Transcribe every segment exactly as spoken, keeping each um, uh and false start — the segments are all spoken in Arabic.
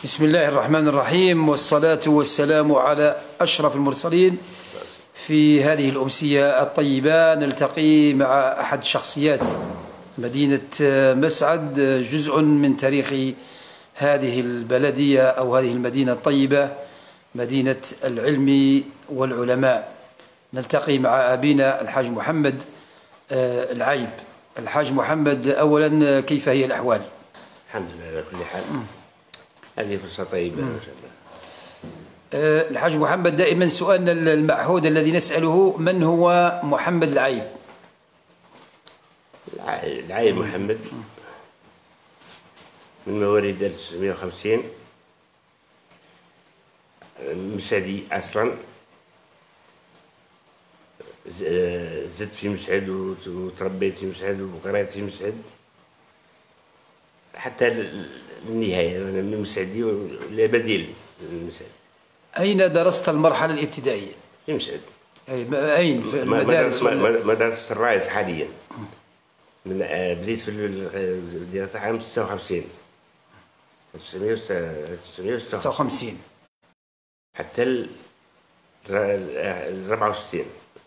بسم الله الرحمن الرحيم، والصلاة والسلام على أشرف المرسلين. في هذه الأمسية الطيبة نلتقي مع أحد شخصيات مدينة مسعد، جزء من تاريخ هذه البلدية أو هذه المدينة الطيبة، مدينة العلم والعلماء. نلتقي مع أبينا الحاج محمد العايب. الحاج محمد، أولا كيف هي الأحوال؟ الحمد لله على كل حال. هذه فرصة طيبة إن شاء الله. أه الحاج محمد، دائما سؤالنا المعهود الذي نسأله: من هو محمد العايب؟ العايب محمد من مواليد ألف وتسعمائة وخمسين، مسعدي أصلا، زدت في مسعد وتربيت في مسعد وقرأت في مسعد حتى النهاية. أنا من مسعدي لا بديل من مسعد. أين درست المرحلة الابتدائية؟ في مسعد. أين؟ في المدارس؟ مدرسة الرايز حاليا. من بديت في الدراسة عام ستة وخمسين ألف وتسعمائة وستة وخمسين حتى ال أربعة وستين،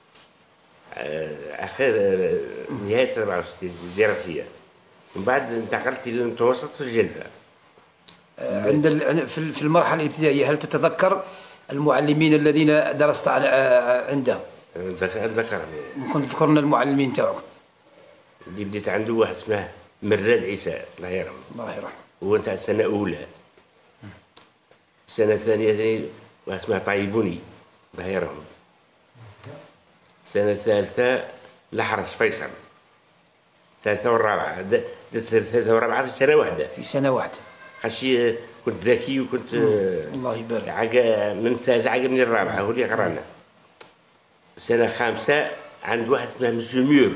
آخر نهاية أربعة وستين الدراسية. من بعد انتقلت إلى المتوسط في الجلفة. عند في المرحلة الابتدائية هل تتذكر المعلمين الذين درست عندهم؟ أتذكر. ممكن تذكر لنا المعلمين تاعك؟ اللي بديت عنده واحد اسمه مراد عيسى، الله يرحمه. الله يرحمه. هو نتاع السنة أولى. السنة الثانية واحد اسمه طيبوني، الله يرحمه. السنة الثالثة الأحرش فيصل. الثالثة والرابعة، الثالثة والرابعة في سنة واحدة. في سنة واحدة. خشي كنت ذكي وكنت الله يبارك. عقا من الثالثة عقبني الرابعة، هو اللي قرانا. السنة الخامسة عند واحد اسمه مسيو ميور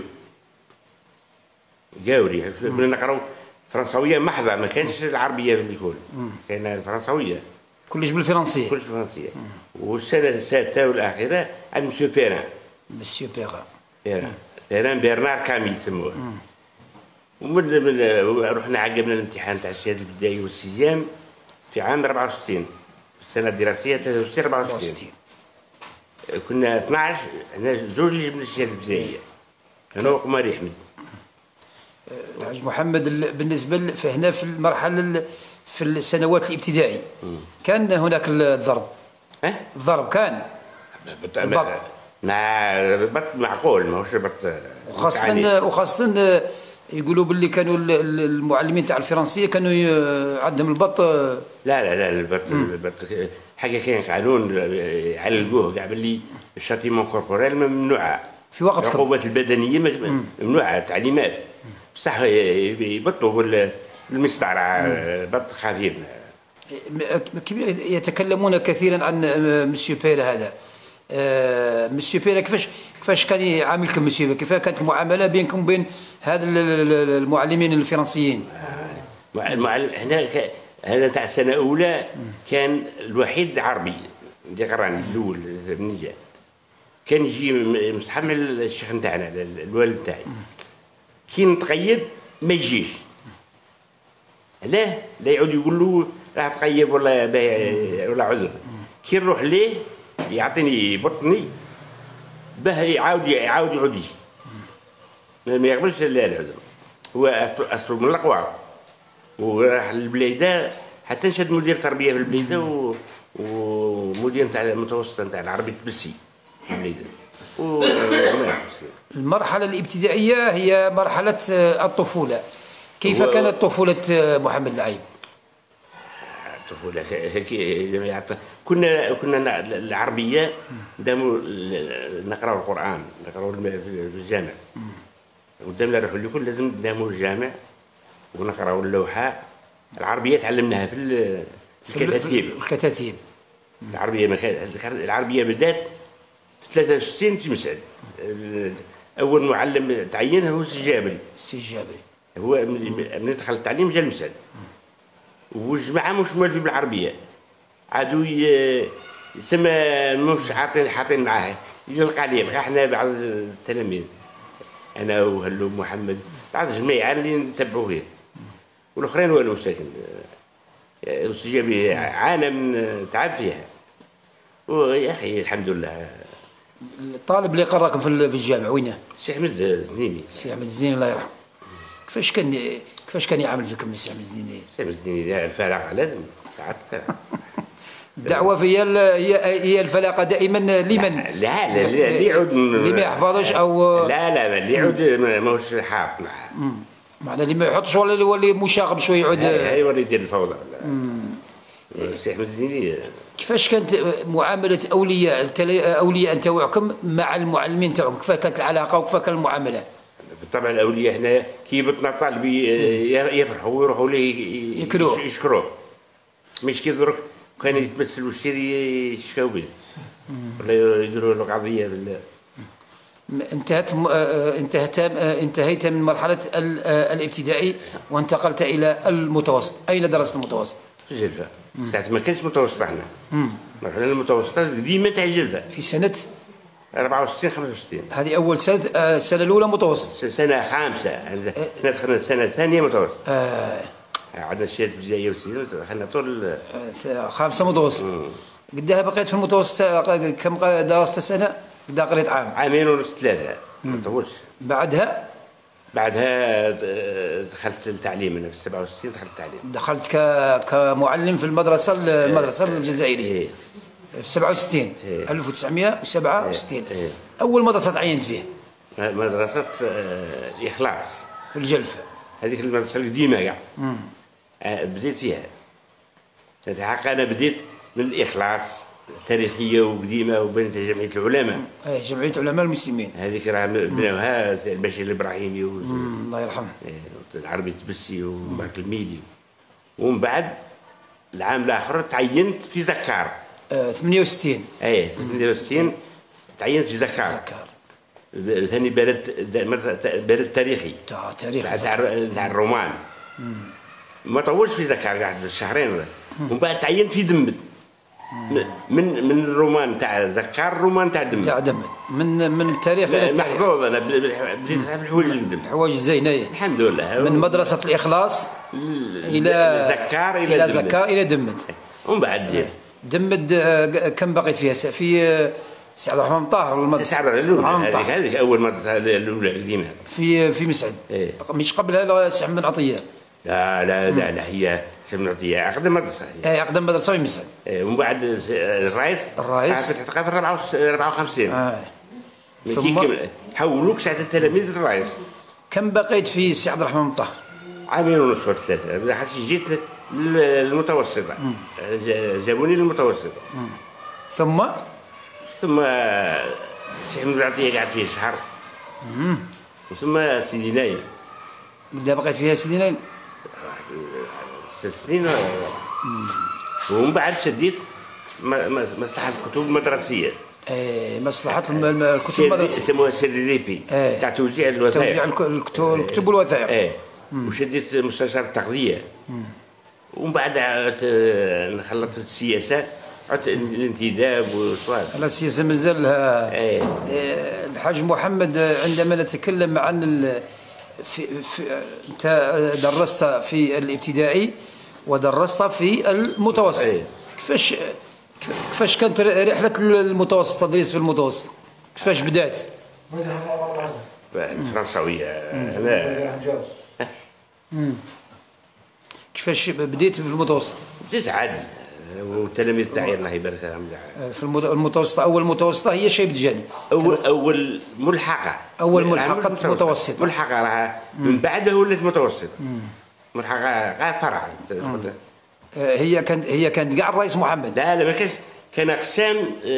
جاوري. كنا نقراو فرنساوية محضة، ما كانش العربية في الكل، كان الفرنساوية كلش بالفرنسية. كلش بالفرنسية. والسنة السادسة والأخيرة عند مسيو بيران. مسيو بيران. بيران بيران برنار كامي يسموه. ومن رحنا عقبنا الامتحان تاع الشهاده الابتدائي والسيام في عام أربعة وستين، السنه الدراسيه ثلاثة وستين أربعة وستين. كنا اثناعش، احنا زوج اللي جبنا الشهاده الابتدائيه، انا وقمري احمد. الحاج محمد، بالنسبه فهنا في المرحله في السنوات الابتدائي كان هناك الضرب؟ ها؟ الضرب كان؟ البط مع البط معقول، ماهوش بط. وخاصه وخاصه يقولوا باللي كانوا المعلمين تاع الفرنسيه كانوا عندهم البط. لا لا لا البط البط حاجه، كاين قانون علقوه كاع باللي الشاتيمون كوربوريل ممنوعه في وقت العقوبات البدنيه ممنوعه، تعليمات بصح يبطوا بالمسطره بط خفيف. يتكلمون كثيرا عن مسيو بيرا هذا. آه مسيو بيرا، كيفاش كيفاش كان يعاملكم مسيو بيرا؟ كيف كانت المعامله بينكم وبين هذا المعلمين الفرنسيين؟ المعلم هنا هذا تاع سنه اولى كان الوحيد عربي اللي قراني الاول من جا. كان يجي مستحمل الشيخ نتاعنا الوالد تاعي، كي نتقيد ما يجيش. علاه؟ لا يعود يقول له راه تقيب ولا ولا عذر. كي نروح ليه يعطيني بطني باه يعاود يعاود يعود يجي، ما يقبلش لا العذر. هو أصله من الأقوار، وراح للبليده حتى نشد مدير تربيه في البليده ومدير نتاع المتوسط نتاع العربي تبسي في البليده. المرحله الابتدائيه هي مرحله الطفوله. كيف كانت طفوله محمد العايب؟ الطفوله هيك كنا كنا العربيه دامو نقراو القران، نقراو في الجامع. قدامنا نروحوا لكل لازم نداموا الجامع ونقراوا اللوحه. العربيه تعلمناها في الكتاتيب. الكتاتيب العربيه ما العربيه بدات في ثلاثة وستين في مسعد. اول معلم تعين هو السي جابري. السي جابري هو من دخل التعليم جا لمسعد، والجماعه مش مولفين بالعربيه، عادوا يسمى مش حاطين حاطين معاه يلقى لي يلقى احنا بعض التلاميذ، انا وهلو محمد بعض الجماعه اللي نتبعوا فيه، والاخرين والو ساكن. واستجابي عانى من تعب فيها، ويا اخي الحمد لله. الطالب اللي قراكم في الجامع وينه؟ سي احمد الزنيني. سي احمد الزنيني الله يرحمه. كيفاش كان كيفاش كان يعامل فيكم سي احمد الزنيني؟ سي احمد الزنيني الفلاقه لازم تعرف الفلاقه. الدعوه في هي هي الفلاقه دائما لمن؟ لا لا اللي يعود اللي ما يحفظش او لا لا اللي يعود ماهوش حاط معاه، معناه اللي ما يحطش ولا اللي يولي مشاغب شويه يعود يولي يدير الفوضى. سي احمد الزنيني. كيفاش كانت معامله اولياء اولياء تاعكم مع المعلمين تاعهم؟ كيف كانت العلاقه وكيف كان المعامله؟ بالطبع الاولياء هنا كي يبطنا الطالب يفرحوا ويروحوا ليه يكروه يشكروه، مش كي درك كان يتمثل والشيري يشكاو به ولا يديروا له قضيه بال. انتهت انتهت انتهيت من مرحله الابتدائي وانتقلت الى المتوسط. اين درست المتوسط؟ في جلفه. ساعة ما كانش متوسط احنا. مرحله المتوسطات ديما تاع جلفه. في سنه أربعة وستين خمسة وستين. هذه اول سنه. السنه الاولى متوسط. سنه خامسه احنا دخلنا السنه الثانيه متوسط. آه. عندنا الشهاده الابتدائيه والسنين دخلنا طول خامسه متوسط. قداها بقيت في المتوسط كم درست سنه؟ قداها قريت عام؟ عامين ونص ثلاثه ما طولش. بعدها بعدها دخلت التعليم. انا في سبعة وستين دخلت التعليم. دخلت ك... كمعلم في المدرسه المدرسه الجزائريه في سبعة وستين. ألف وتسعمائة وسبعة وستين. اول مدرسه تعينت فيها؟ مدرسه الاخلاص في الجلفه. هذيك المدرسه القديمه كاع بديت فيها. الحق انا بديت من الاخلاص تاريخيه وقديمه وبنتها جمعيه العلماء. اي جمعيه العلماء المسلمين. هذيك راه بناوها البشير الابراهيمي و... الله يرحمه. العربي التبسي ومارك الميلي. ومن بعد العام الاخر تعينت في زكار. آه ثمانية وستين. اي ثمانية وستين تعينت في زكار. زكار ثاني بلد بلد تاريخي. تاع تاريخ تاع تاع الرومان. ما طولش في زكار قعدت شهرين ولا. ومن بعد تعينت في دمت. من من الرومان تاع ذكار الرومان تاع دمت. تاع دمت من من التاريخ الى التاريخ. محظوظ انا بديت في الحوايج اللي قدمت. الحوايج الزينه الحمد لله. من مدرسه الاخلاص الى ذكار الى الى زكار الى دمت. ومن بعد دمت كم بقيت فيها؟ في سي عبد الرحمن طاهر المدرسه الاولى. هذيك هذيك اول مدرسه الاولى القديمه في في مسعد. إيه؟ مش قبلها سي محمد عطيه. لا لا لا, لا هي سي محمد عطيه اقدم مدرسه. اي اقدم مدرسه في مسعد. إيه؟ ومن بعد الرئيس الرئيس في أربعة وخمسين. اه ثم حولوك ساعه التلاميذ الرئيس. كم بقيت في سي عبد الرحمن طاهر؟ عامين ونص ولا ثلاثه حتى جيت للمتوسطه. جابوني للمتوسطه. ثم ثم سي محمد عطيه قعدت فيه شهر. وثم سيدي نايل. قد بقيت فيها سيدي نايل؟ ست سنين. ومن بعد شديت مصلحة الكتب المدرسية. ايه مصلحة الكتب المدرسية يسموها سي دي بي. ايه تاع توزيع الوثائق. توزيع الكتب الكتب والوثائق. ايه وشديت مستشار التغذية. ومن بعد خلطت في السياسة عدت الانتداب والصواب. على السياسة مازالها. ايه الحاج محمد عندما نتكلم عن في, في انت درست في الابتدائي ودرست في المتوسط. أيه. كيفاش كيفاش كانت رحله المتوسط التدريس في المتوسط؟ كيفاش بدات؟ الفرنساويه انا كيفاش بديت في المتوسط؟ بديت عادي والتلاميذ تاعي الله يبارك لهم. في المتوسطه اول متوسطه هي شيب الجاني. اول اول ملحقه. اول ملحقه متوسطه. ملحقه راها من بعدها ولات متوسطه. ملحقه قاعد فرع. هي كانت هي كانت كاع الرئيس محمد. لا لا ما كانش كان اقسام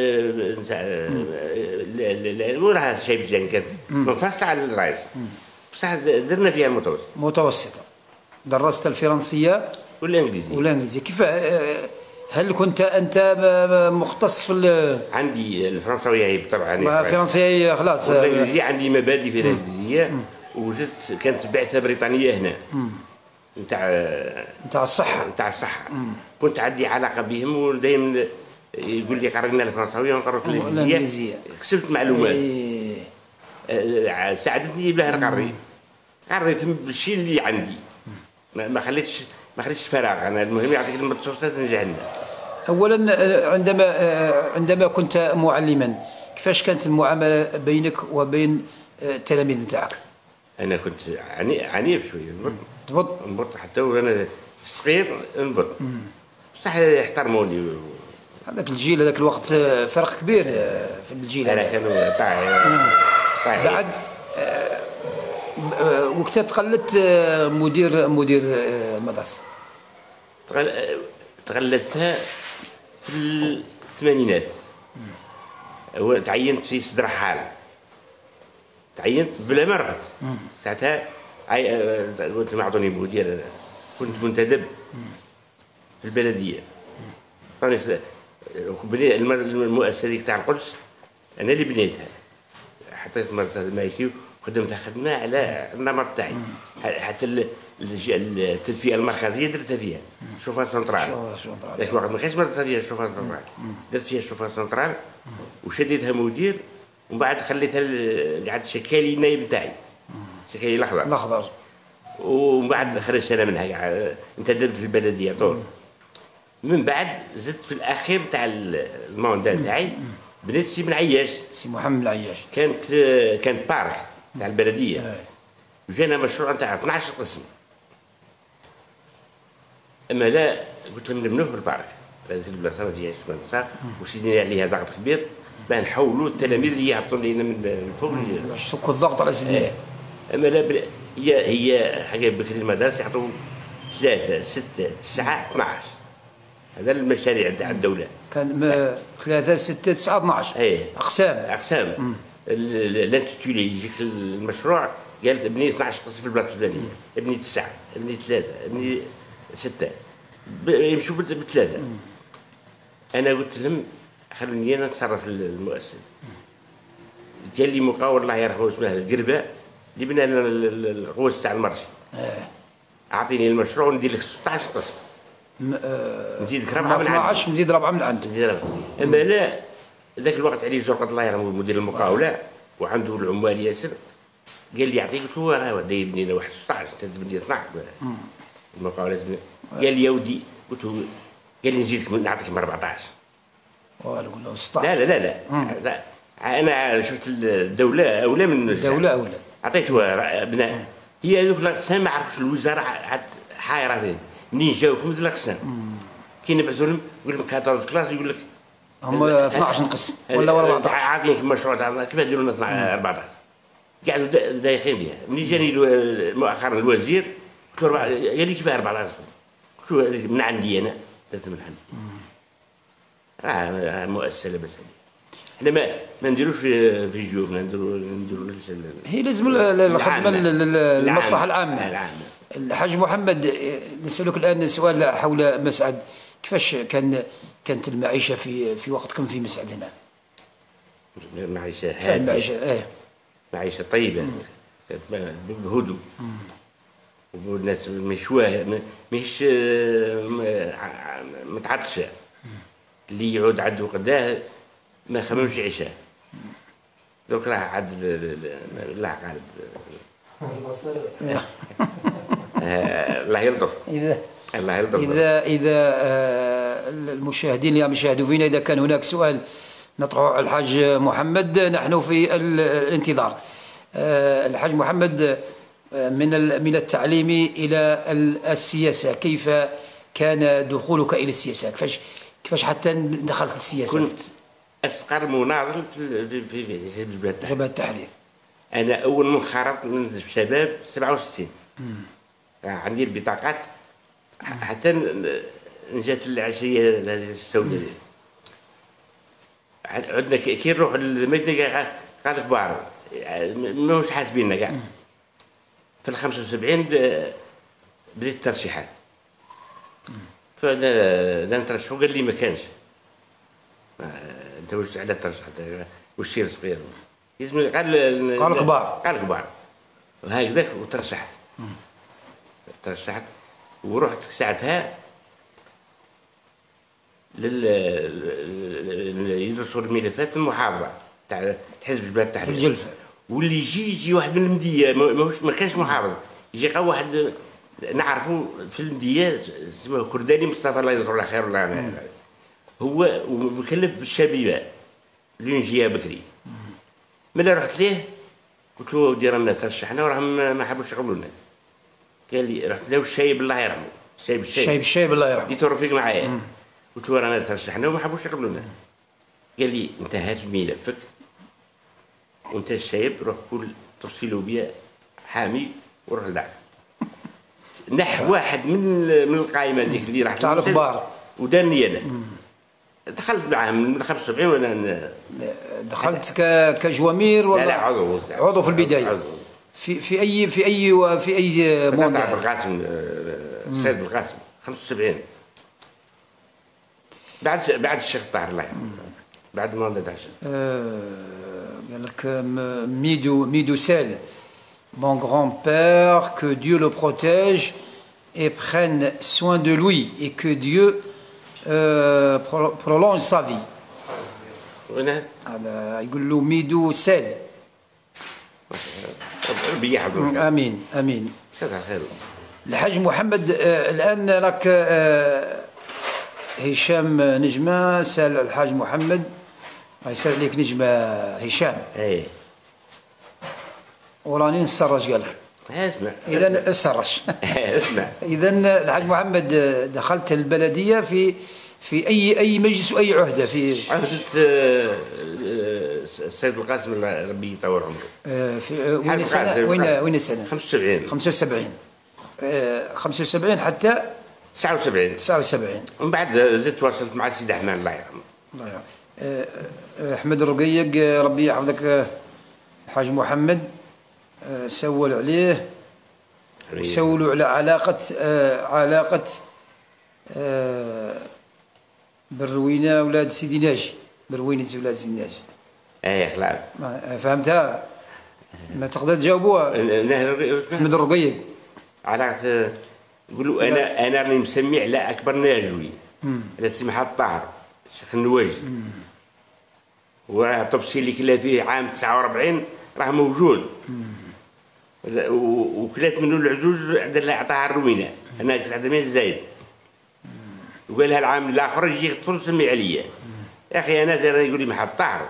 وراها شيب الجاني كانت منفصله على الرئيس. بصح درنا فيها متوسط. متوسطه. درست الفرنسيه والانجليزيه. والانجليزيه كيف هل كنت انت مختص في عندي الفرنساويه هي طبعا. الفرنسيه هي خلاص. والانجليزيه عندي مبادئ في الانجليزيه. وجدت كانت بعثه بريطانيه هنا نتاع نتاع الصحه. نتاع الصحه. كنت عندي علاقه بهم ودائما يقول لي قرينا الفرنساويه ونقرأ الانجليزيه. كسبت معلومات. ساعدتني باه نقري. قريت بالشيء اللي عندي. ما خليتش ما خليتش فراغ. انا المهم يعطيك المتصوصات تنجح لنا. اولا عندما عندما كنت معلما كيفاش كانت المعامله بينك وبين التلاميذ نتاعك؟ انا كنت عني عنيف شويه، نبط تبط نبط حتى وانا صغير نبط، بصح يحترموني. هذاك الجيل هذاك الوقت فرق كبير في الجيل هذا. كانوا طاع بعد وقتها تقلدت مدير مدير مدرسه. تغلدتها في الثمانينات. تعينت في صدر حال، تعينت بلا ما رحت ساعتها. قلت ما عطوني مدير، كنت منتدب في البلديه. المؤسسه ديك تاع القدس انا اللي بنيتها، حطيت مرتها مايتي وخدمتها خدمه على النمط تاعي. حتى التدفئه المركزيه درتها فيها الشوفار سنترال. ذاك الوقت ما كانش مرتها فيها الشوفار سنترال، درت فيها الشوفار سنترال وشديتها مدير. ومن بعد خليتها قعدت شكالي النايب تاعي، شكالي الاخضر الاخضر ومن بعد خرجت انا منها، انتدبت في البلديه طول. من بعد زدت في الاخير تاع الموندال تاعي بنيت سي بن عياش، سي محمد العياش. كانت كانت بارك تاع البلديه. وجانا مشروع تاع اثناش قسم. اما لا قلت لهم نبنوه في البارك هذيك البلاصه ما فيهاش مدرسه، وشدينا عليها ضغط كبير باه نحولوا التلاميذ اللي يهبطوا لنا من فوق باش تفكوا الضغط على سيدنا. اما لا هي هي حاجه بكري المدارس يعطوا ثلاثه سته تسعه اثناش. هذا المشاريع تاع الدوله كان ثلاثة ستة تسعة اثناش. ايه اقسام اقسام. الانتيتولي يجيك المشروع قال ابني اثناش قسم في البلاصه الفلانيه، ابني تسعه، ابني ثلاثه، ابني سته، يمشوا بثلاثه. انا قلت لهم خلوني انا نتصرف المؤسسه. قال لي مقاول الله يرحمه اسمه القربه اللي بنى لنا القوس تاع المرشي، اعطيني المشروع وندير لك ستة عشر قسم. نزيدك ربعه من عندك، نزيد ربعه من عندك. اما لا ذاك الوقت علي زرقة الله يرحمه مدير المقاوله وعنده العمال ياسر، قال لي يعطيك. قلت له راه ودي يبني لنا واحد ستة عشر، انت تبني اثناش المقاولات. قال لي يا ودي، قلت له قال لي نزيدك نعطيك من أربعطاش. والو له ستة عشر. لا لا لا لا, لا. انا شفت الدوله اولى من الدوله اولى، عطيته بناء. هي هذوك الاقسام ما عرفش الوزاره عاد حايره فين منين جاو في مثل الاقسام. كي نبعثوا لهم يقول لك كاتالوج كلاس، يقول لك هم اثناش قسم ولا أربعطاش. عاطينك المشروع تاع كيف يديروا لنا أربعطاش. قعدوا دايخين فيها. ملي جاني مؤخرا الوزير قلت له قال لي كيفاه أربعطاش؟ قلت له من عندي انا، درت من عندي. راه مؤسسه لاباس عليها. احنا ما ما نديروش في في جيوبنا، نديروا نديروا هي لازم الخدمه للمصلحه العامه. العامه. الحاج محمد، نسألك الآن سؤال حول مسعد. كيفاش كان كانت المعيشة في في وقتكم في مسعد هنا؟ معيشة هادئة. معيشة ايه معيشة طيبة، كانت بهدوء والناس مشواه ماهيش متعطشة. اللي يعود عدو قداه ما خممش عشاء. دوك راه عاد الله غالب. الله يلطف. إذا الله يلطف. إذا إذا المشاهدين اللي يشاهدوا فينا، إذا كان هناك سؤال نطرحه على الحاج محمد، نحن في الانتظار. الحاج محمد، من من التعليم إلى السياسة، كيف كان دخولك إلى السياسة؟ كيفاش كيفاش حتى دخلت السياسة؟ كنت أصغر مناضل في في في حزب جبهة التحرير. جبهة التحرير. أنا أول منخرط من الشباب سبعة وستين. عندي البطاقات حتى نجات العشية هذه السوداء. عندنا كي نروح للمدينة قال كبار ماهوش حاسبيننا كاع. في الخمسة وسبعين بديت الترشيحات. فأنا نترشحوا قال لي ما كانش. أنت واش على الترشيحات واش سير صغير؟ قال قال كبار. قال كبار. وهكذاك وترشحت. ترشحت ورحت ساعتها لل يدرسوا الملفات في المحافظه تاع حزب جبهة التحرير في الجلفه. واللي يجي يجي واحد من المديه ماهوش ما كانش محافظ، يجي غير واحد نعرفوا في المدية اسمه كرداني مصطفى الله يذكره على خير الله هو مكلف بالشبيبة اللي نجيها بكري. ملي رحت ليه قلت له دير لنا ترشحنا وراهم ما حبوش يقبلونا. قال لي رحت له الشايب الله يرحمه الشايب الشايب الشايب الشايب الله يرحمه يتوفيق معايا. قلت له رانا ترشحنا وما حبوش يقبلونا. قال لي انت هات ملفك وانت الشايب روح كل تفصيله بيا حامي وروح لدعك. نح واحد من من القائمه ذيك اللي راح تاع الكبار وداني انا دخلت معاهم من خمسة وسبعين وانا دخلت كجوامير ولا لا لا عضو عضو في البدايه عضو. في في اي في اي في اي مونديال بالقاسم السيد بالقاسم خمسة وسبعين بعد بعد الشيخ طاهر الله يرحمه بعد مونديال تاع الشيخ. قال لك ميدو ميدو سال mon grand-père, que Dieu le protège et prenne soin de lui et que Dieu euh, prolonge sa vie. يقول له ميدو سال. امين امين. الحاج محمد الان راك هشام نجمه سال الحاج محمد يسال عليك نجمه هشام. اي وراني نسرج قال لك. اسمع اذا اسرج. اسمع اذا الحاج محمد دخلت البلديه في في اي اي مجلس واي عهده في عهده السيد القاسم ربي يطول عمره. في وين سنه وين وين السنه؟ خمسة وسبعين خمسة وسبعين خمسة وسبعين حتى تسعة وسبعين تسعة وسبعين. ومن بعد زدت تواصلت مع السيد احمد الله يرحمه. الله يرحمه. احمد الرقيق ربي يحفظك. الحاج محمد سولوا عليه سولوا على علاقة علاقة بروينة أولاد سيدي ناجي بروينة أولاد سيدي ناجي. ايه خلاص فهمتها ما تقدر تجاوبوها. احمد الرقيق علاقة يقولوا انا انا راني مسمي على اكبر ناجوي على سمح الطاهر الشيخ النواجي والتفصيل اللي كلا فيه عام تسعة وأربعين راه موجود. وكلات منه العجوز عطاها الروينه انا كنت عندها من زايد وقال لها العام الاخر يجي طفل سمي عليا يا اخي انا راني يقول لي محمد طاهر.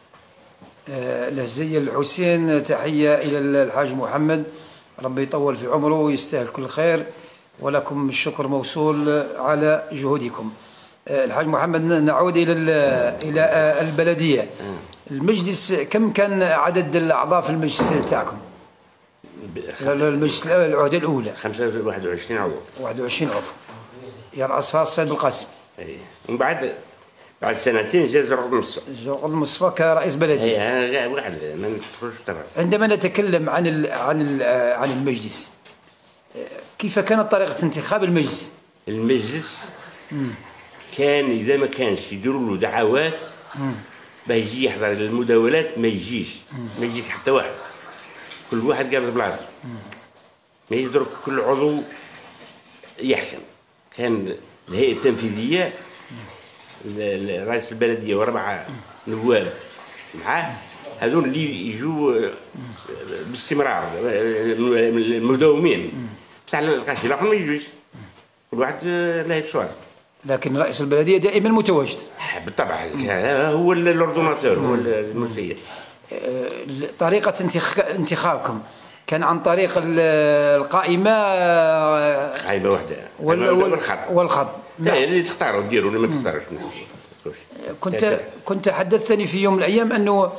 لهزية الحسين تحيه الى الحاج محمد ربي يطول في عمره ويستاهل كل خير ولكم الشكر موصول على جهودكم. الحاج محمد نعود الى الى البلديه. المجلس كم كان عدد الاعضاء في المجلس تاعكم؟ المجلس العهده الاولى خمسة واحد وعشرين عضو. واحد وعشرين عضو يرأسها السيد القاسم. اي ومن بعد بعد سنتين جا زرق المصفى. زرق المصفى كرئيس بلديه. اي انا واحد ما ندخلوش الطرف. عندما نتكلم عن ال عن ال عن المجلس كيف كانت طريقه انتخاب المجلس؟ المجلس مم. كان اذا ما كانش يديروا له دعوات باه يجي يحضر المداولات ما يجيش ما يجيش حتى واحد كل واحد قابل بلاصتو ما يدرك كل عضو يحكم. كان الهيئه التنفيذيه رئيس البلديه واربعه نواب معاه هذول اللي يجوا باستمرار المداومين تاع القاشي الاخر ما يجوش كل واحد له سؤال. لكن رئيس البلديه دائما متواجد بالطبع هو الاردوناتور هو المسير. طريقه انتخابكم كان عن طريق القائمه قائمه واحده والخط والخط لا اللي تختاروا ديروا اللي ما تختاروش. كنت كنت حدثتني في يوم من الايام انه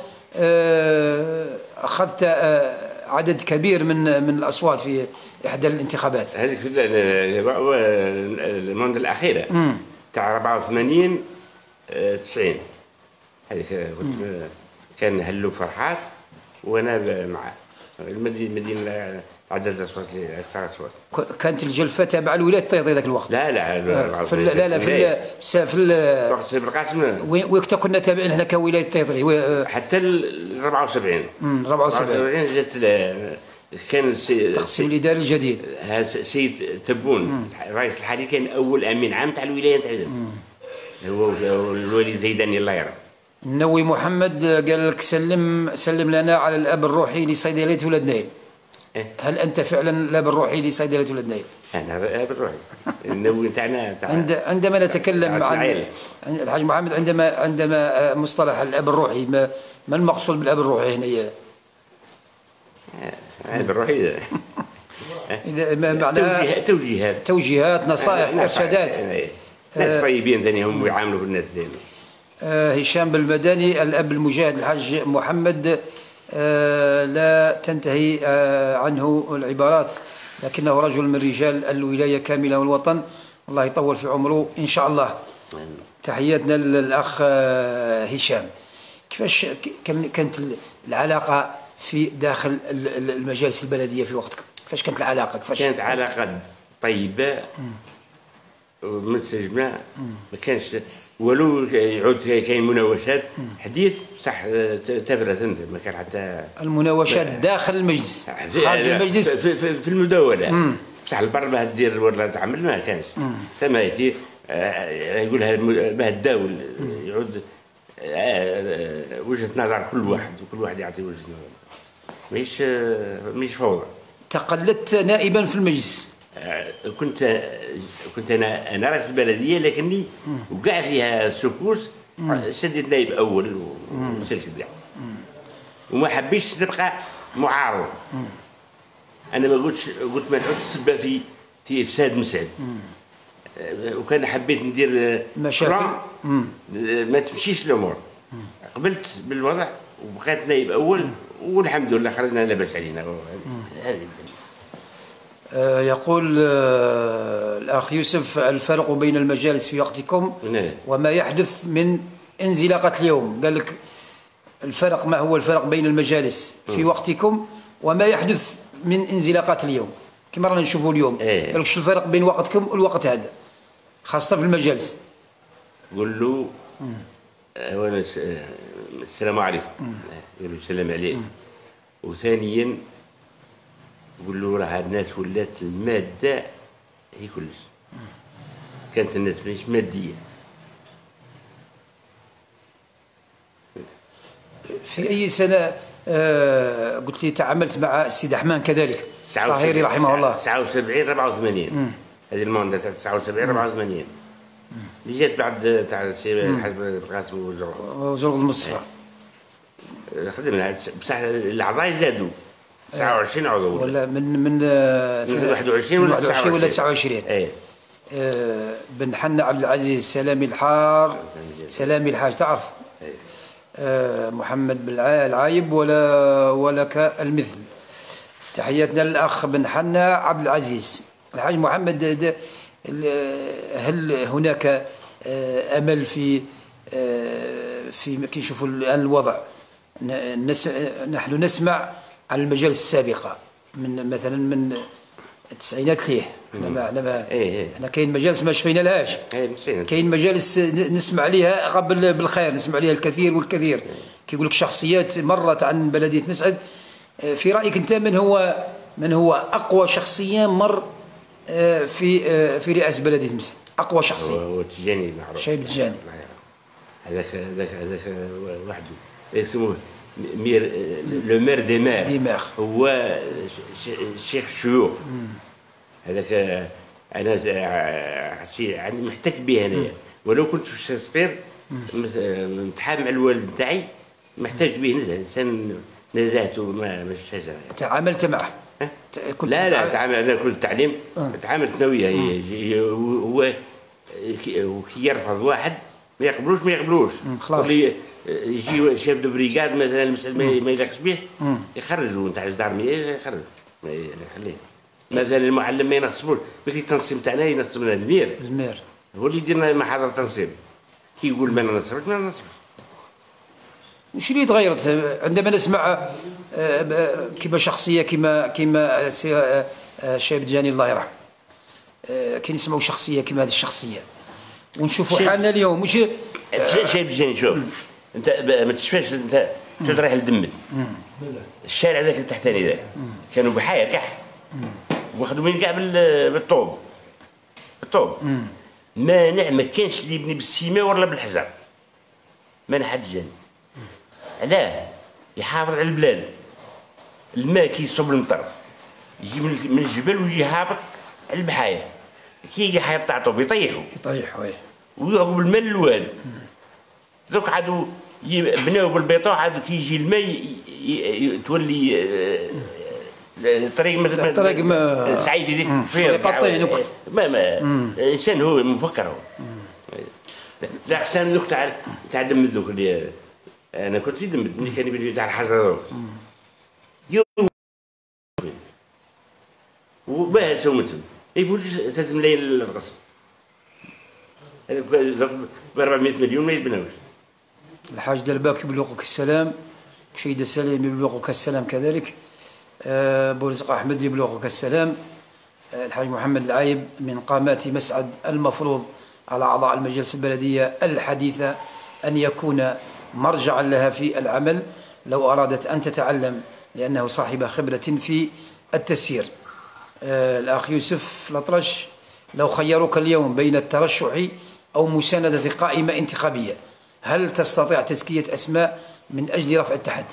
اخذت عدد كبير من من الاصوات في احدى الانتخابات. هذيك في المونديال الاخيره تاع أربعة وثمانين تسعين هذيك كان هلو فرحات وانا معاه المدينه المدينه عدد الاصوات اكثر اصوات. كانت الجلفه تابعه لولايه طيطي ذاك الوقت. لا لا في لا لا في في في وقت سيد القاسم وين كنا تابعين هنا كولايه طيطي حتى ال أربعة وسبعين. امم أربعة وسبعين جات كان التقسيم الاداري الجديد. هذا سيد تبون الرئيس الحالي كان اول امين عام تاع الولايه تاع هو الولي زيداني الله يرحمه. النووي محمد قال لك سلم سلم لنا على الاب الروحي لصيدليه ولاد نايل. هل انت فعلا لاب الروحي لصيدله ولاد نايل؟ انا لاب الروحي النووي نتاعنا عند عندما نتكلم عن الحاج محمد، عندما عندما مصطلح الاب الروحي، ما ما المقصود بالاب الروحي هنا؟ الاب الروحي معناها توجيهات توجيهات نصائح ارشادات. ناس طيبين ثاني هم يعاملوا بالناس ثاني. هشام بالمدني، الاب المجاهد الحاج محمد لا تنتهي عنه العبارات، لكنه رجل من رجال الولايه كامله والوطن، الله يطول في عمره ان شاء الله. تحياتنا للاخ هشام. كيفاش كانت العلاقه في داخل المجالس البلديه في وقتك؟ كيفاش كانت العلاقه؟ كيفاش كانت علاقه طيبه ومنسجمه، ما كانش ولو يعود كاين مناوشات حديث صح تبرز انت، ما كان حتى المناوشات داخل المجلس خارج المجلس في, في, في المداوله بصح البر باه دير ولا تعمل ما كانش ثم يصير يقولها باه الداول يعود وجهه نظر كل واحد وكل واحد يعطي وجهه نظر، مش مش فوضى. تقلدت نائبا في المجلس؟ كنت كنت انا انا رئيس البلديه، لكني وقع فيها سكوس شديت نائب اول وسلسل كاع، وما حبيتش نبقى معارض. انا ما قلتش قلت ما نعودش السبه في في افساد مسعد، وكان حبيت ندير مشاكل ما تمشيش الامور. قبلت بالوضع وبقيت نائب اول، والحمد لله خرجنا لاباس علينا. هذه يقول الأخ يوسف: الفرق بين المجالس في وقتكم وما يحدث من انزلاقات اليوم. قال لك الفرق، ما هو الفرق بين المجالس في وقتكم وما يحدث من انزلاقات اليوم كما رانا نشوفوا اليوم؟ قال لك شو الفرق بين وقتكم والوقت هذا خاصة في المجالس؟ قول له أولا السلام عليكم، قال له السلام عليكم. وثانيا قول له راه الناس ولات الماده هي كلش، كانت الناس مش ماديه. في اي سنه آه قلت لي تعاملت مع السيد احمان كذلك طاهري رحمه الله؟ تسعة وسبعين أربعة وثمانين، هذه المونده تاع تسعة وسبعين أربعة وثمانين اللي جات بعد تاع السي الحاج القاسم وزرق المصطفى. خدمنا بصح الاعضاء زادوا تسعة وعشرين عضو ولا من من من واحد وعشرين ولا واحد وعشرين ولا تسعة وعشرين. اي آه بن حنا عبد العزيز سلامي الحار، سلامي الحاج تعرف؟ آه محمد بن العايب ولا ولك المثل. تحياتنا للاخ بن حنا عبد العزيز. الحاج محمد، هل هناك امل في في كي نشوفوا الان الوضع؟ نحن نسمع عن المجالس السابقه من مثلا من التسعينات ليه، لما لما احنا كاين مجالس ما شفينا لهاش، كاين مجالس نسمع عليها قبل بالخير، نسمع عليها الكثير والكثير. كيقول لك شخصيات مرت عن بلديه مسعد. في رايك انت من هو من هو اقوى شخصيه مر في في رئاسه بلديه مسعد؟ اقوى شخصيه هو التجاني معروف، شايب التجاني. هذاك هذاك هذاك وحده يسموه مير لو مير دي مير ديماغ، هو شيخ الشيوخ. هذاك انا يعني محتك به انايا، ولو كنت في صغير متحاب مع الوالد نتاعي محتاج به انسان نزهته ما مش شجره. تعاملت معه؟ كنت لا لا تعامل، انا كنت التعليم تعاملت انا وياه. هو كي يرفض واحد ما يقبلوش ما يقبلوش خلاص. يجي شاف دو بريغاد مثلا ما يلاقش به يخرجوا نتاع الجدارميه، يخرجوا ما يخليه. مثلا المعلم ما ينصبوش، بكي التنصيب تاعنا ينصب لنا المير المير هو اللي يدير لنا محاضره تنصيب. كي يقول ما ننصبش ما ننصبش. وش اللي تغيرت عندما نسمع كيما شخصيه كيما كيما شايب الجاني الله يرحمه، كي نسمعوا شخصيه كيما هذه الشخصيه ونشوفوا حالنا اليوم؟ مش شايب الجاني شوف انت ما تشفاش، انت شفت رايح لدمل الشارع ذاك التحتاني ذاك كانوا بحايا كح واخذوا من كاع بالطوب بالطوب. مانع ما كانش اللي يبني بالسيمه ولا بالحجر، مانع حد جاني. علاه؟ يحافظ على البلاد. الماء كي يصب المطر يجي من الجبل ويجي هابط على البحاير، كي يجي حيطاطو بيطيحوا يطيحوا ايه ويعقب الماء الواد. دوك عادوا بناو بالبيطون، عادوا كيجي الماء تولي طريق مثل طريق ما سعيد يديك فيه يقطعين ما ما انسان هو مفكر هو. لا خصنا دوك تاع تاع دم دوك اللي انا كنت في دم اللي كان يبي تاع الحجر يوم وباه سومتهم يفوت ثلاث ملايين للقصر ب أربعمائة مليون ما يتبناوش. الحاج درباك يبلغك السلام، شيد سليم يبلغك السلام كذلك، بورزق أحمد يبلغك السلام، الحاج محمد العايب من قامات مسعد المفروض على أعضاء المجلس البلدية الحديثة أن يكون مرجعا لها في العمل لو أرادت أن تتعلم، لأنه صاحب خبرة في التسيير. الأخ يوسف الأطرش، لو خيروك اليوم بين الترشح أو مساندة قائمة انتخابية، هل تستطيع تزكية أسماء من أجل رفع التحدي؟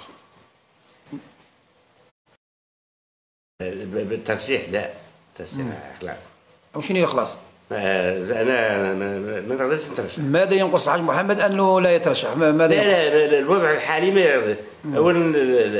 بالترشيح لا، ترشيح إخلاص. وشنو الإخلاص؟ أنا ما نقدرش نترشح. ماذا ينقص الحاج محمد أنه لا يترشح؟ ماذا ينقص؟ لا لا الوضع الحالي ما أولا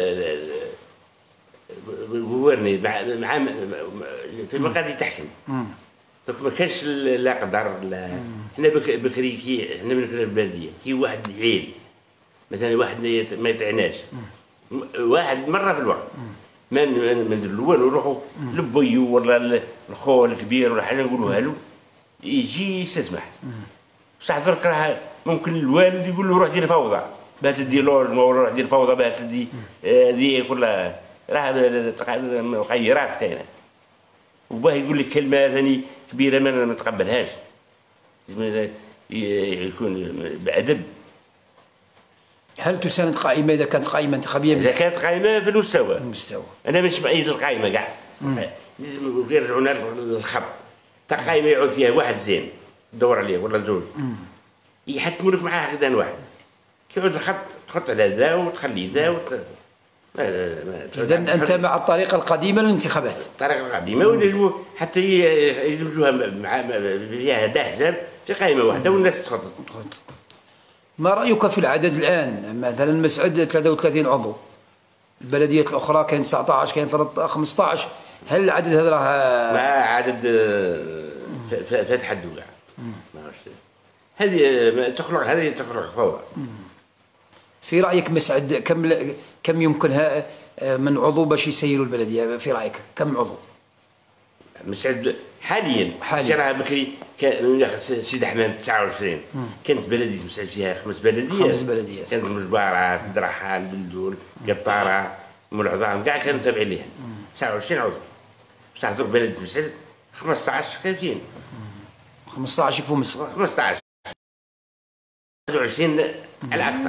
جوورني مع مع في المقاضي تحكم. دونك ما كانش لا قدر لا. حنا بكري كي حنا من البلديه كي واحد عيل مثلا واحد ما يطعناش واحد مره في الوقت ما ندير له والو نروحوا لبيو ولا الخو الكبير ولا حاجه نقولوها له يجي يستسمح. بصح درك راه ممكن الوالد يقول له روح دير فوضى باه تدي لوجمون ولا روح دير فوضى باه تدي هذيك ولا راه مغيرات كاينه. وباه يقول لك كلمه ثاني كبيره ما نتقبلهاش، لازم يكون بادب. هل تساند قائمه اذا كانت قائمه انتخابيه؟ اذا كانت قائمه في المستوى. المستوى. انا مش بايد القائمه كاع، لازم يرجعونا للخط تاع قائمه يعود فيها واحد زين تدور عليه ولا زوج يحتموا لك معاه هكذا واحد كي يعود الخط تحط على ذا وتخلي ذا وت... إذا أنت مع الطريقة القديمة للانتخابات. الطريقة القديمة ويجبوا حتى يدمجوها مع فيها هذا حزب في قائمة واحدة والناس تخطط. ما رأيك في العدد الآن؟ مثلا مسعد ثلاثة وثلاثين عضو، البلديات الأخرى كاين تسعة عشر كاين خمسة عشر، هل العدد هذا راه مع عدد فاتح الدولة؟ هذه تخلق هذه تخلق فوضى. في رأيك مسعد كم كم يمكنها من عضو باش يسيروا البلدية؟ في رأيك كم عضو؟ مسعد حاليا حاليا راه بكري كان سيدي حماد تسعة وعشرين كانت بلدية مسعد فيها خمس بلديات. خمس بلديات كانت مجبارة درحة الدلدول قطارة ام العظام كاع كانوا تابعين ليها تسعة وعشرين عضو. بصح درك بلدية مسعد خمسة عشر كاينين. خمسة عشر يكفوا مسعد خمسة عشر واحد وعشرين على أكثر.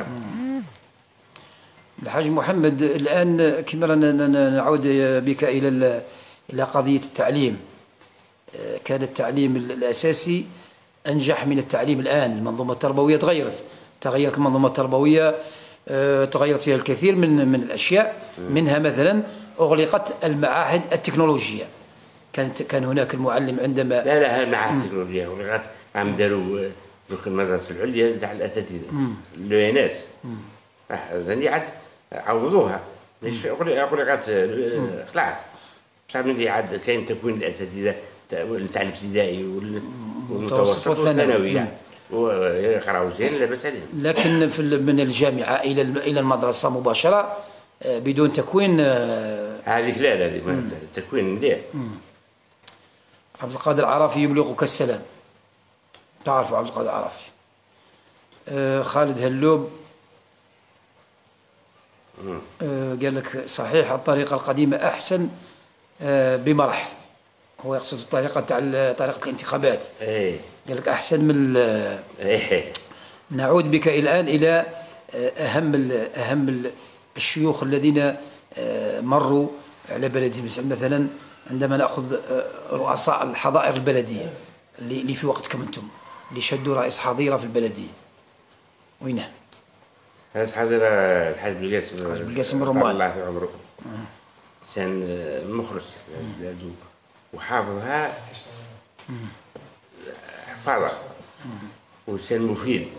الحاج محمد الآن كما نعود بك إلى إلى قضية التعليم. كان التعليم الأساسي أنجح من التعليم الآن. المنظومة التربوية تغيرت تغيرت المنظومة التربوية تغيرت فيها الكثير من من الأشياء، منها مثلا أغلقت المعاهد التكنولوجية. كانت كان هناك المعلم عندما لا لا المعاهد التكنولوجية أغلقت، عم داروا دوك المدرسة العليا تاع الأساتذة اليوناس ثاني عاد عوضوها مش أغلقت خلاص. صار ملي عاد كاين تكوين الأساتذة تاع الابتدائي والمتوسط والثانوي ويقراو زين لاباس عليهم. لكن في من الجامعة إلى إلى المدرسة مباشرة بدون تكوين هذيك لا لا هذيك التكوين مليح. عبد القادر العرافي يبلغك السلام. تعرف عبد القادر العرافي. آه خالد هلوب آه قال لك صحيح الطريقة القديمة أحسن آه بمراحل. هو يقصد الطريقة تاع طريقة الانتخابات. ايه قال لك أحسن من ايه. نعود بك الآن إلى أهم ال أهم ال الشيوخ الذين مروا على بلدية مسعد. مثلا عندما نأخذ رؤساء الحظائر البلدية اللي في وقتكم أنتم اللي شدوا رئيس حظيرة في البلدية وينه؟ رئيس حظيرة الحاج بالقاسم الحاج بالقاسم الرماني الله في عمره. إنسان مخلص لبلادو وحافظها حفاظة، وإنسان مفيد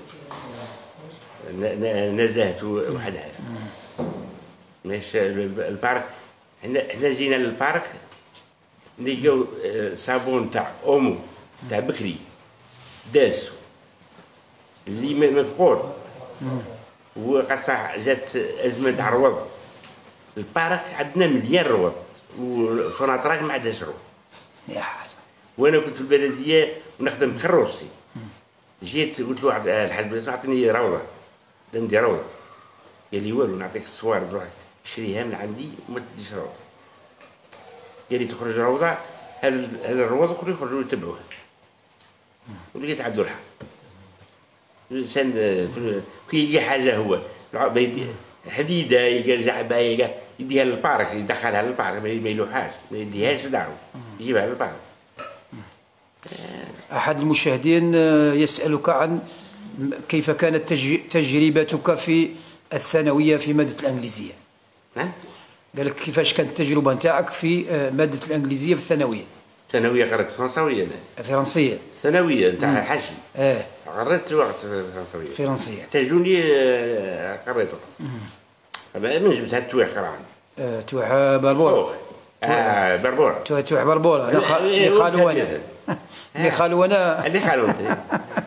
نزاهته وحدها. مش البارك، احنا احنا جينا للبارك لقاو صابون تاع اومو تاع بكري داس اللي مفقود، وقصح جات ازمه تاع الروض. البارك عندنا مليان روض وفناطراك ما عندهاش روض. يا حسن. وانا كنت في البلديه ونخدم كروسي، جيت قلت له واحد الحاج بلاصه عطيني روضه، عندي روضه. قال لي والو نعطيك الصوار تروح تشريها من عندي وما تديش روضه. قال لي تخرج روضه، هذا هذا الروض كلهم يخرجوا يتبعوها. ولقيت عنده الحق. الانسان كي يجي حاجه هو حديده يرجع بايقه يديها للبارك، يدخلها للبارك ما يلوحهاش، ما يديهاش لدارو، يجيبها للبارك. أحد المشاهدين يسألك عن كيف كانت تجربتك في الثانوية في مادة الإنجليزية. نعم. قال لك كيفاش كانت التجربة نتاعك في مادة الإنجليزية في الثانوية؟ الثانوية قرأت فرنساوية أنا. فرنسية. الثانوية نتاع الحشي. اه. قرأت وقت فرنساوية. فرنسية. احتاجوني قريت وقت. أما من جبتها التويح قرأ. اه تويح بربورة. اه بربورة. تويح تويح بربورة. أنا خالو أنا. اللي خالو أنا. اللي خالو أنت.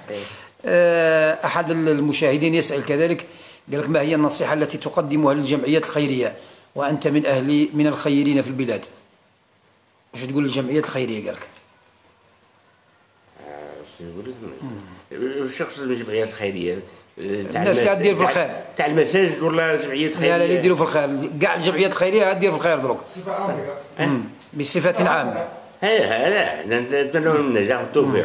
أحد المشاهدين يسأل كذلك، قال لك ما هي النصيحة التي تقدمها للجمعيات الخيرية وأنت من أهل من الخيرين في البلاد؟ وش تقول للجمعيات الخيرية؟ قال لك شو يقول لك؟ الشخص من الجمعيات الخيرية الناس اللي دير في الخير تاع المساجد ولا جمعيات خيرية؟ لا لا اللي يديروا في الخير، كاع الجمعيات الخيرية دير في الخير دروك بصفة عامة. بصفة عامة. ها لا نتمنى لهم النجاح والتوفيق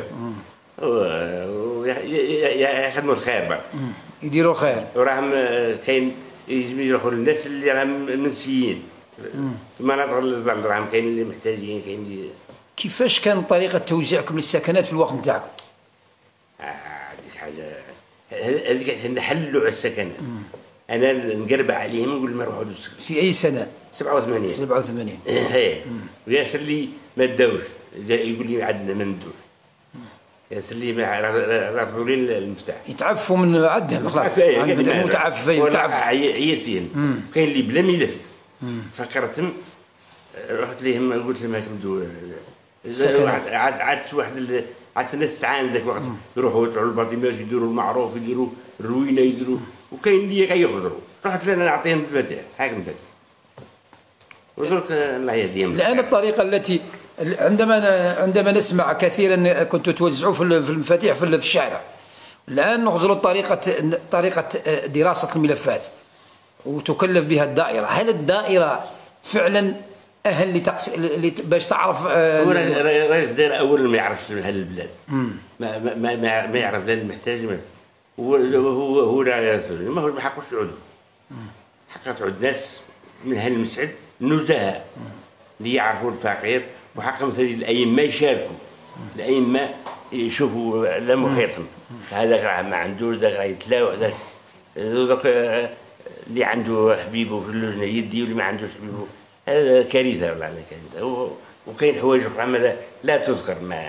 ويخدموا الخير بقى. يديروا الخير. وراهم كاين يجب يروحوا للناس اللي راهم منسيين في المناطق اللي راهم كاين اللي محتاجين كاين اللي. كيفاش كان طريقة توزيعكم للسكنات في الوقت نتاعكم؟ هذيك حاجة هذيك نحلوا على السكنات. أنا نقرب عليهم نقول ما يروحوا للسكن. في أي سنة؟ سبعة وثمانين. سبعة وثمانين. إيه وياسر اللي ما داوش يقول لي عندنا ما ندوش. ياسر اللي ما رفضوا لي المفتاح. يتعفوا من عندهم خلاص. بدأوا متعففين متعفف. عييت فيهم. كاين اللي بلا ملف. فكرتهم رحت لهم قلت لهم هاكم دو عاد عاد واحد عاد الناس تعاند ذاك الوقت يروحوا يطلعوا الباطيمات يديروا المعروف يديروا الروينه يديروا وكاين اللي غيخضروا. رحت لنا نعطيهم المفاتيح هاكم ذاك ودرك الله يهديهم. الآن الطريقة التي عندما عندما نسمع كثيرا كنتوا توزعوا في المفاتيح في الشارع، الآن نغزروا طريقة طريقة دراسة الملفات وتكلف بها الدائرة. هل الدائرة فعلا أهل لتقس... باش تعرف؟ هو رئيس الدائرة أولا ما يعرفش أهل البلاد. ما ما ما, ما يعرف لا المحتاج هو هو هو ما هو ما حقوش تعودوا. حق تعود ناس من أهل المسعد النزهة اللي يعرفوا الفقير وحق مثلا الأئمة يشاركوا. الأئمة يشوفوا لا محيطهم هذاك راه ما عندوش ذاك غيتلاوع ذاك ذاك اللي عنده حبيبه في اللجنة يدي واللي ما عندوش حبيبه. هذا كارثة والله كارثة. وكاين حوايج أخرى لا تذكر. ما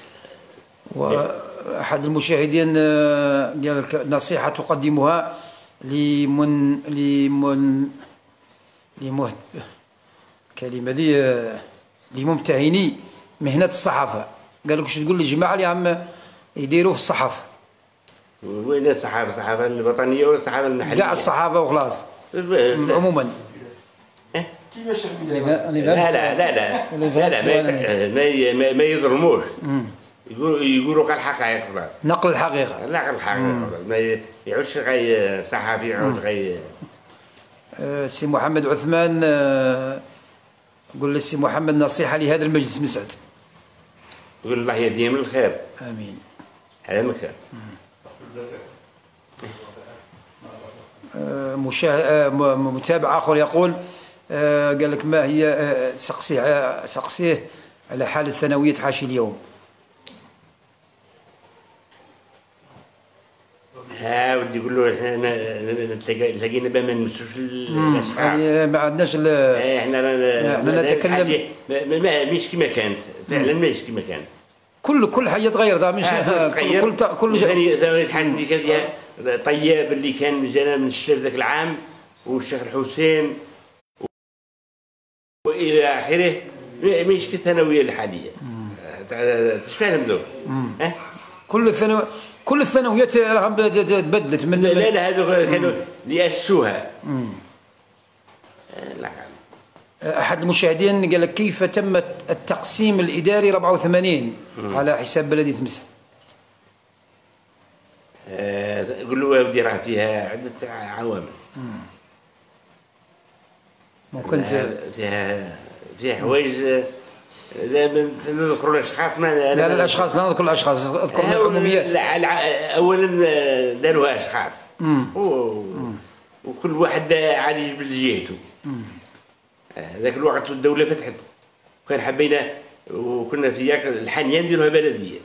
وأحد المشاهدين قال لك نصيحة تقدمها لمن لمن لمه كلمة ذي لممتهني مهنة الصحافة. قال لك شو تقول للجماعة اللي عم يديروا في الصحافة؟ وين الصحافة؟ الصحافة الوطنية ولا الصحافة المحلية؟ كاع الصحافة وخلاص عموما. كيفاش لا لا لا لا لا ما ما يظلموش. يقولوا يقولوا قال الحقائق. نقل الحقيقة. نقل الحقيقة. ما يعوش غير صحفي يعود غير. سي محمد عثمان قول للسي محمد نصيحة لهذا المجلس مسعد. يقول الله يهديهم للخير. آمين. هذا مكان. مشاه... متابع آخر يقول قال لك ما هي سقسيه سقسيه على حال الثانوية حاشي اليوم. ها ودي يقول له احنا تلاقينا بقى ما نمسوش الاسحاق. ما عندناش ال احنا احنا نتكلم ما مش كما كانت فعلا، مش كما كانت. كل كل حاجه تغير، مش كل كل كل ثاني ثاني الحاجه اللي كان فيها طياب اللي كان جانا من الشيخ ذاك العام والشيخ الحسين والى اخره، مش كالثانويه الحاليه. ايش فاهم ذوك؟ ها كل الثانوي كل الثانويات راهم تبدلت من لا لا هذوك كانوا اللي اسسوها. لا احد المشاهدين قال لك كيف تم التقسيم الاداري أربعة وثمانين على حساب بلديه مسعد؟ قول له يا ودي راه فيها عده عوامل. ممكن فيها فيها حوايج نذكر الاشخاص. ما لا لا الاشخاص لا نذكر الاشخاص، اذكر العموميات. اولا داروها اشخاص وكل واحد عاد يجبد لجهته. ذاك الوقت الدوله فتحت وكان حبينا وكنا في ياك الحانيه نديروها بلديه،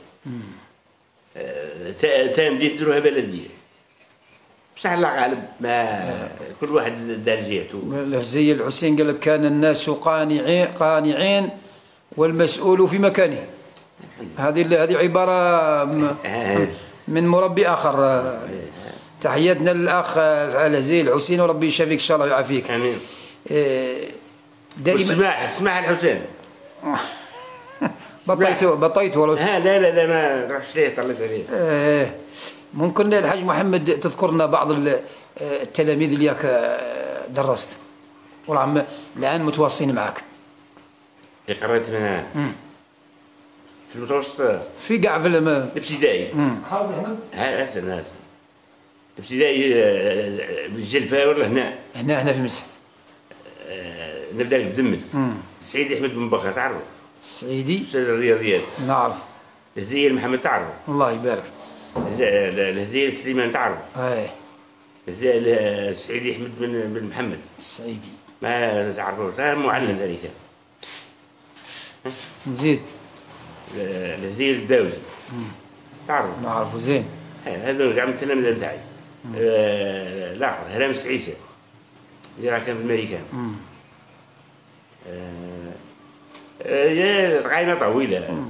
تام دي نديروها بلديه، بصح الله غالب ما كل واحد دار جهته. زي الحسين قال لك كان الناس قانعين قانعين والمسؤول في مكانه. هذه هذه عباره من مربي اخر. تحياتنا للاخ الهزيل الحسين وربي يشافيك ان شاء الله ويعافيك. امين. دائما اسمع اسمع الحسين. بطيته بطيته والله. ها لا لا لا ما تروحش ليه طلعت عليه. آه ممكن الحاج محمد تذكر لنا بعض التلاميذ اللي ياك درست وراهم الان متواصلين معك؟ اللي قريت منها في المتوسط في كاع في الابتدائي. خالد احمد ها هسه هسه الابتدائي بالجلفه ولا هنا؟ هنا هنا في مسعد. نبدا بدمن. سعيد احمد بن بكر تعرفه؟ السعيدي استاذ الرياضيات نعرف. الهذيل محمد تعرفه؟ الله يبارك. الهذيل سليمان تعرفه؟ اي. السعيدي احمد بن بن محمد. السعيدي ما تعرفوش، هذا معلم ذلك. نزيد. الهذيل الداوزي تعرفه؟ نعرفه زين. هذول كاع من التلاميذ تاعي. الاخر هرام السعيسه اللي راه كان في الامريكان. يا قايمه طويله.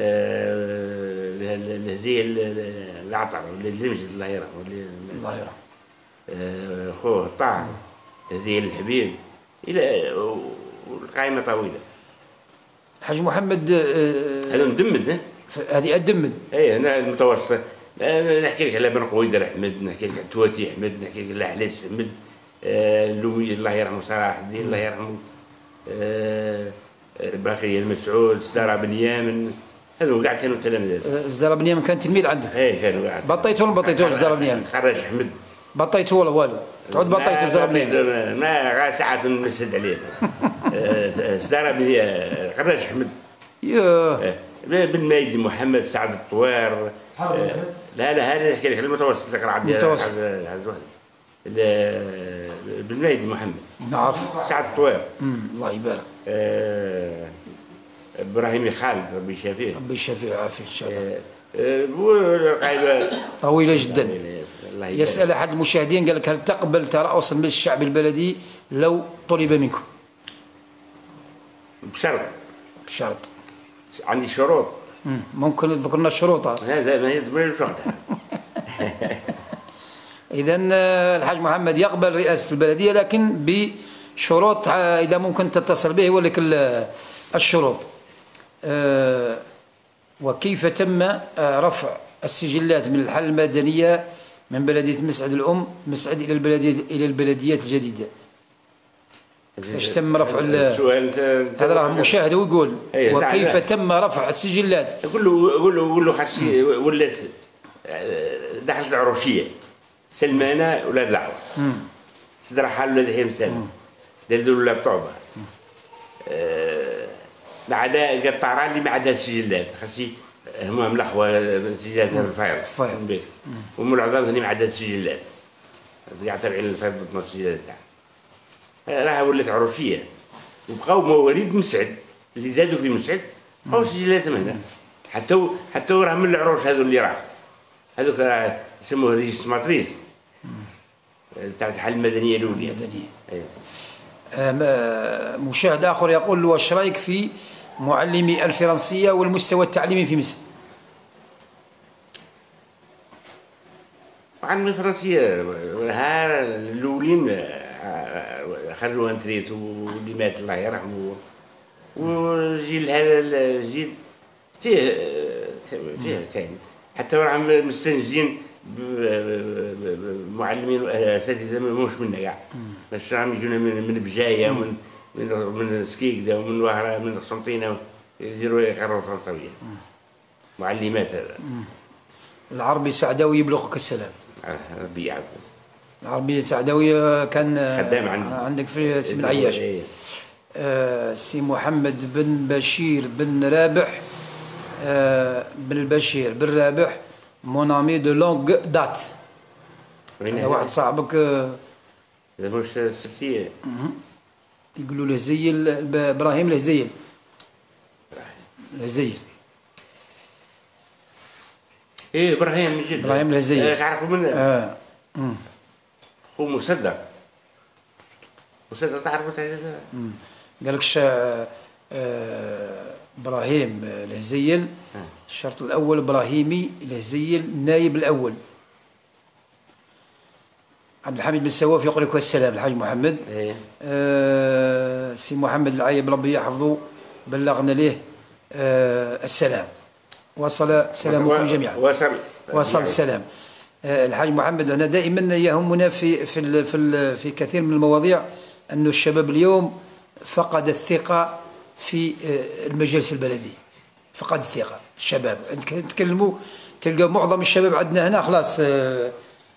الهزيل العطر ولا الزمجد الله يرحمه. الله يرحمه. خوه الطاهر الهزيل الحبيب الى والقايمه طويله. الحاج محمد هذا مدمد. هذه الدمد. اي انا المتوسط. نحكي لك على بن قويدر احمد، نحكي لك على تواتي احمد، نحكي لك على حلاس احمد، اللوي الله يرحمه، صلاح الدين الله يرحمه، باقي المسعود، زدرا بن يامن، هذو كاع كانوا تلاميذ. زدرا بن يامن كان تلميذ عندك؟ اي كانوا كاع. بطيتو ولا بطيتوش زدرا بن يامن؟ خرج احمد. بطيتو ولا والو؟ تعود بطيتو زدرا بن يامن؟ ما غير ساعات نسد عليه. زدرا بن خرج احمد. يوه. بن مايدي محمد، سعد الطوير. لا لا هذا نحكي لك المتوسط تقرا عبد المتوسط. بن مايدي محمد. نعرف. سعد الطوير. الله يبارك. آه ابراهيم خالد ربي يشافيه. ربي يشافيه ويعافيه ان شاء الله. آه طويله جدا. يسال احد المشاهدين قال لك هل تقبل ترأس المجلس الشعبي البلدي لو طلب منكم؟ بشرط. بشرط. عندي شروط. ممكن تذكر لنا الشروط؟ هذا ما هي شرطها. اذا الحاج محمد يقبل رئاسه البلديه لكن بشروط، اذا ممكن تتصل به يقول لك الشروط. أه وكيف تم رفع السجلات من الحالة المدنية من بلدية مسعد الأم مسعد إلى البلدية إلى البلديات الجديدة؟ كيفاش تم رفع السؤال؟ هذا راه مشاهد ويقول وكيف تم رفع السجلات؟ قول له قول له قول له خاصي ولات دخلت العروشية سلمانة ولاد العور صدر حال ولاد هي مسلم دلدل ولا بطعبة ما عدا الطعران اللي ما عدا السجلات خاصي هما ملخوة سجلات الفاير البيت ومن العظام اللي ما عدا السجلات قاعد تابعين الفاير ضد السجلات تاعها راها ولات عروشية وبقاو مواليد مسعد اللي زادوا في مسعد بقاو سجلاتهم هنا حتى حتى راه من العروش هذو اللي راح هذوك يسموه ريجيس ماتريس تاع الحالة المدنية الأولى. المدنية. أيه. آه مشاهد آخر يقول: واش رايك في معلمي الفرنسية والمستوى التعليمي في مصر؟ معلم الفرنسية ها الأولين خرجوا انتريت واللي مات الله يرحمه، والجيل هذا الجيل فيه فيه كاين حتى راهم مستنجدين معلمين اساتذه مش منا كاع، باش راهم يجونا من بجايه ومن من من سكيكدا ومن وهره من قسنطينه يديروا يقراوا الفرنساويه. معلمات هذا. العربي سعداوي يبلغك السلام. ربي يعافيك. العربي سعداوي كان خدام عندي عندك في سي بن عياش. آه سي محمد بن بشير بن رابح آه بن بشير بن رابح مون امي دو لونغ دات. هذا واحد صاحبك آه هذا مش السبتيه يقولوا له زيل ابراهيم الهزيل. الهزيل ايه ابراهيم من جد. ابراهيم الهزيل تعرفوا من اه هو مصدق مصدق تعرفوا تعرفوا قال لكش آه آه ابراهيم الهزيل الشرط الاول ابراهيمي الهزيل النايب الاول. عبد الحميد بن سواف يقول لك السلام الحاج محمد. ايه آه سي محمد العايب ربي يحفظه بلغنا ليه آه السلام. وصل سلامكم جميعا. وصل وصل السلام. آه الحاج محمد أنا دائما يهمنا في في ال في, ال في كثير من المواضيع أن الشباب اليوم فقد الثقة في آه المجالس البلدي. فقد الثقة الشباب نتكلموا تلقى معظم الشباب عندنا هنا خلاص آه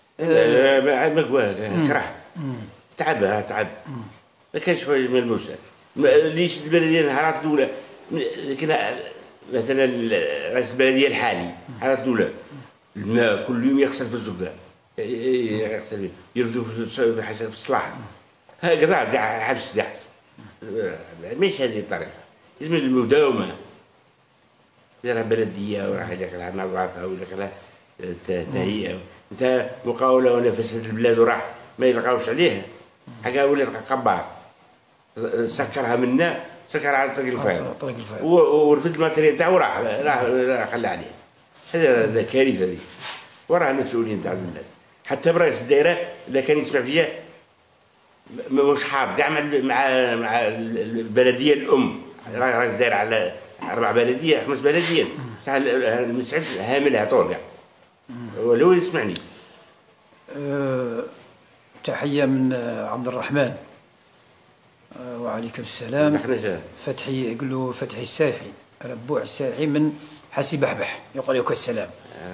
آه مقواه كره تعب تعب ما كانش حوايج ملموسه. ليش البلديه نهارات الاولى كنا مثلا رئيس البلديه الحالي نهارات الاولى الماء كل يوم يغسل في الزقاق يغسل يردوا في حسب في الصلاح هكذا كاع حبس كاع مش هذه الطريقه. لازم المداومه ديرها بلديه وراح يدير لها نظافه ويدير لها تهيئه. انت مقاوله ونفست البلاد وراح ما يلقاوش عليه حاجه ولا قبار سكرها منا سكرها على طريق الفاير ورفد الماتريال تاعو راح راح خلى عليه. هذا كارثه هذه وراها المسؤولين تاع البلاد. حتى برئيس الدائره اذا كان يسمع فيا مش حاب كاع مع مع البلديه الام رئيس الدائره على اربع بلديه خمس بلديات تاع المسعد هاملها طول كاع ولو يسمعني. أه تحية من عبد الرحمن. أه وعليكم السلام. فتحي يقول له فتحي السايحي ربوع السايحي من حسي بحبح يقول لك السلام.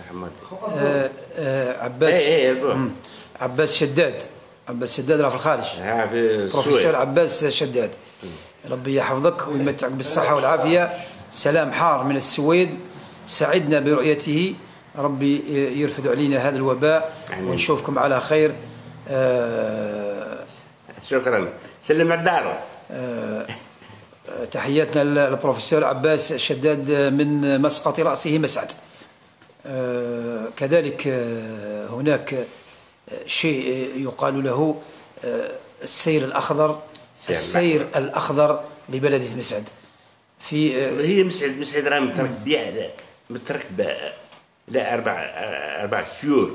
أه أه عباس ايه ايه عباس شداد. عباس شداد راه في الخارج. بروفيسور عباس شداد ربي يحفظك ويمتعك بالصحة والعافية. سلام حار من السويد سعدنا برؤيته. ربي يرفد علينا هذا الوباء ونشوفكم على خير. آه شكرا. سلم على الدار. آه تحياتنا للبروفيسور عباس شداد من مسقط رأسه مسعد. آه كذلك آه هناك شيء يقال له آه السير الأخضر. السير الأخضر لبلدة مسعد في آه هي مسعد مسعد راه متركبة متركبة لا أربع أربع سيور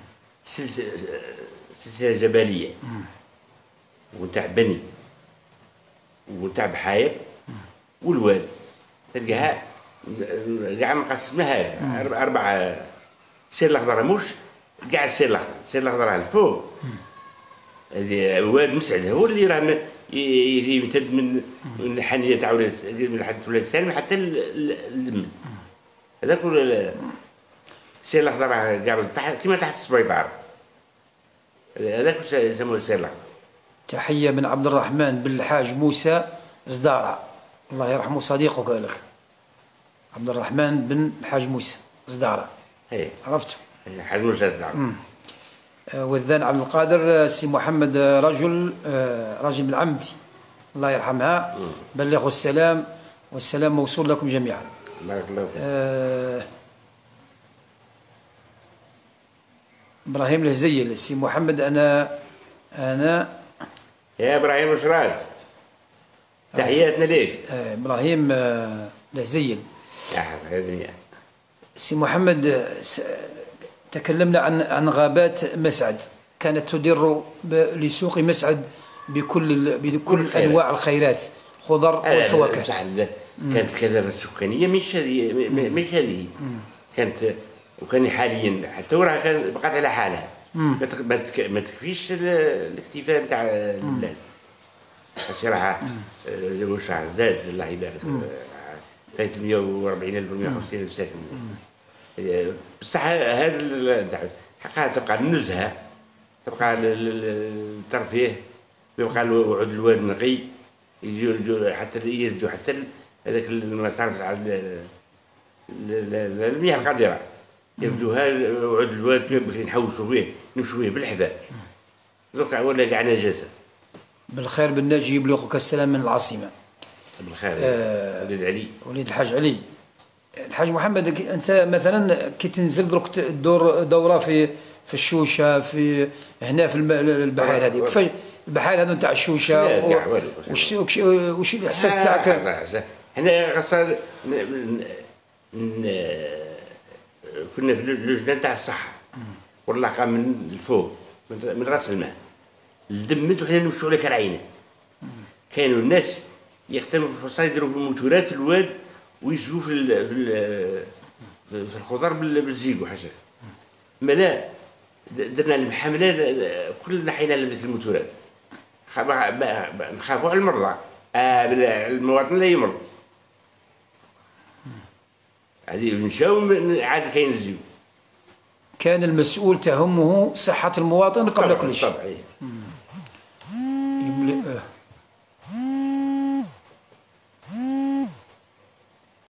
سلسلة جبلية ونتاع بني ونتاع بحاير والواد تلقاها كاع مقسمها أربع سير الأخضر مش كاع السير الأخضر السير الأخضر على الفوق. هذه واد مسعد هو اللي راه يمتد من من الحنية تاع ولاد من حد ولاد سالم حتى الزمن هذاك السير الأخضر كاع تحت كيما تحت السبيطار هذاك يسموه السير الأخضر. تحية من عبد الرحمن بن الحاج موسى زدارة الله يرحمه صديقك لك عبد الرحمن بن الحاج موسى زدارة. ايه عرفته؟ حاج موسى زدارة. والذان عبد القادر سي محمد رجل راجل من عمتي الله يرحمها. بلغوا السلام والسلام موصول لكم جميعا. بارك الله فيك. آه إبراهيم الهزيل. السي محمد أنا أنا يا إبراهيم وشراك، تحياتنا ليك. آه إبراهيم آه الهزيل. يا حبيبي سي محمد، آه تكلمنا عن عن غابات مسعد، كانت تدر لسوق مسعد بكل بكل أنواع الخيرات، خضر والفواكه. كانت كثافة سكانية مش هذه، مش هذه كانت، وكان حاليا حتى وراها كان بقات على حالها، ما تكفيش الاكتفاء نتاع البلاد. راح واش راح زاد الله يبارك فايت مئة وأربعين ألف مئة وخمسين ألف ساكن. بصح هذا حقها تبقى النزهة، تبقى الترفيه، يبقى الوعد الواد نقي، يجوا حتى يجوا حتى هذاك المصارف تاع المياه القادرة يبدوها وعد الواد بغي نحوسوا به نمشوا به بالحذاء، دوكا ولا كاع نجاسة. بالخير بالناجي يبلغك السلام من العاصمة. بالخير آه وليد علي، وليد الحاج علي. الحاج محمد، انت مثلا كي تنزل دروك دور دوره في في الشوشه، في هنا في البحيره هذه، كيفاش البحيره هذو نتاع الشوشه؟ واش واش الاحساس تاعك؟ هنا خاصة كنا في اللجنه تاع الصحه، والله قام من الفوق من راس الماء الدمت وحنا نمشوا على كرعينه. كانوا الناس يختموا في الفصل يديروا الموتورات في الواد ويسقوا في في الخضر بالزيق وحاجه. ما لا درنا المحامله كلنا حينا لذيك الموتورات، نخافوا على المرضى، آه المواطن لا يمرض. هذه مشاو عاد كاين الزيو. كان المسؤول تهمه صحة المواطن قبل كل شيء. طبعا.